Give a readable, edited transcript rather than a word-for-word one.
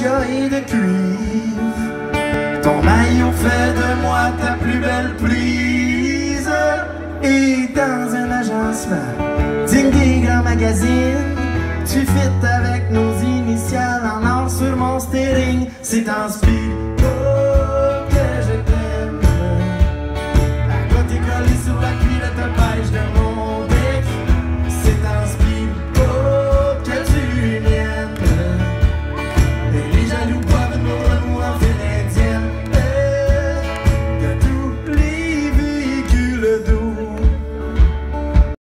fuchsia et de cuivre. Ton maillot fait de moi ta plus belle prise. Et dans un agencement digne des grands magazines, tu fites avec nos initiales en or sur mon steering. C'est en speed